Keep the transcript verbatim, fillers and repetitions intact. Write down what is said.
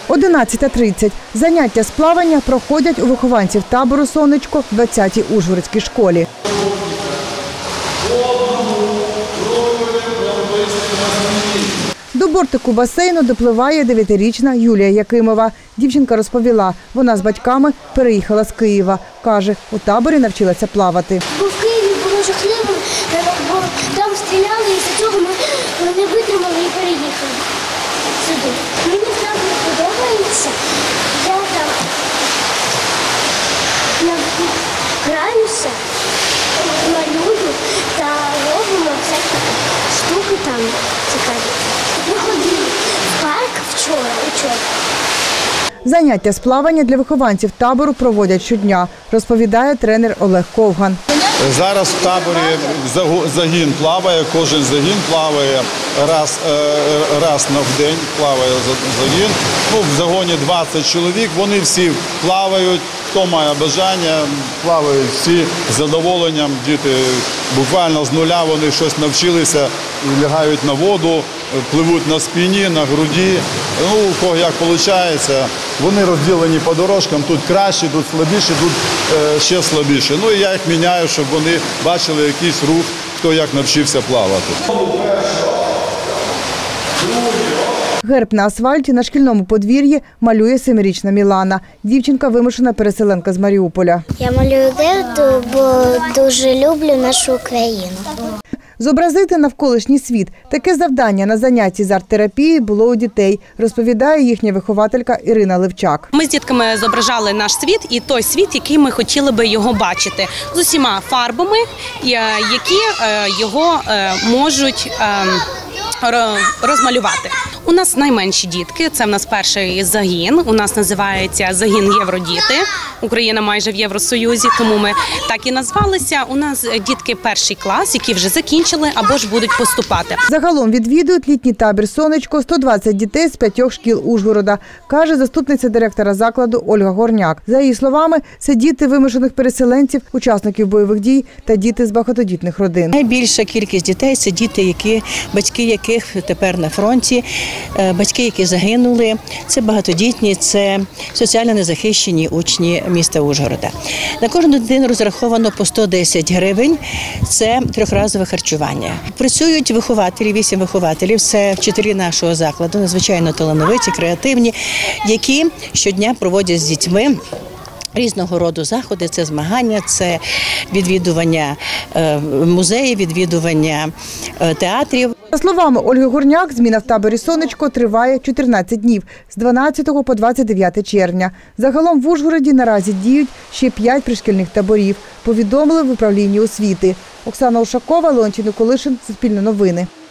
одинадцята тридцять. Заняття з плавання проходять у вихованців табору «Сонечко» в двадцятій Ужгородській школі. До бортику басейну допливає дев'ятирічна Юлія Якимова. Дівчинка розповіла, вона з батьками переїхала з Києва. Каже, у таборі навчилася плавати. Бо в Києві було жахливо, бо там стріляли, і з цього ми не витримали і переїхали сюди. Мені там подобається, я там граюся, малюю та робимо всякі штуки там цікаві. Ми ходили в парк вчора, вчора. Заняття з плавання для вихованців табору проводять щодня, розповідає тренер Олег Ковган. Зараз в таборі загін плаває, кожен загін плаває раз, раз на день, плаває загін. Ну, в загоні двадцять чоловік, вони всі плавають, хто має бажання, плавають всі з задоволенням. Діти буквально з нуля вони щось навчилися, лягають на воду, пливуть на спині, на груді. Ну, у кого як виходить. Вони розділені по дорожкам, тут краще, тут слабіше, тут е, ще слабіше. Ну і я їх міняю, щоб вони бачили якийсь рух, хто як навчився плавати. Герб на асфальті на шкільному подвір'ї малює семирічна Мілана. Дівчинка вимушена переселенка з Маріуполя. Я малюю герб, бо дуже люблю нашу Україну. Зобразити навколишній світ – таке завдання на занятті з арт-терапії було у дітей, розповідає їхня вихователька Ірина Левчак. Ми з дітками зображали наш світ і той світ, який ми хотіли би його бачити, з усіма фарбами, які його можуть розмалювати. У нас найменші дітки, це в нас перший загін, у нас називається загін «Євродіти». Україна майже в Євросоюзі, тому ми так і назвалися. У нас дітки перший клас, які вже закінчили або ж будуть поступати. Загалом відвідують літній табір «Сонечко» сто двадцять дітей з п'ятьох шкіл Ужгорода, каже заступниця директора закладу Ольга Горняк. За її словами, це діти вимушених переселенців, учасників бойових дій та діти з багатодітних родин. Найбільша кількість дітей – це діти, які, батьки яких тепер на фронті, батьки, які загинули, це багатодітні, це соціально незахищені учні міста Ужгорода. На кожну дитину розраховано по сто десять гривень, це трьохразове харчування. Працюють вихователі, вісім вихователів, це вчителі нашого закладу, надзвичайно талановиті, креативні, які щодня проводять з дітьми різного роду заходи, це змагання, це відвідування музеїв, відвідування театрів. За словами Ольги Горняк, зміна в таборі «Сонечко» триває чотирнадцять днів з дванадцятого по двадцять дев'яте червня. Загалом в Ужгороді наразі діють ще п'ять пришкільних таборів, повідомили в управлінні освіти. Оксана Ушакова, Леонтій Николишин, Суспільне новини.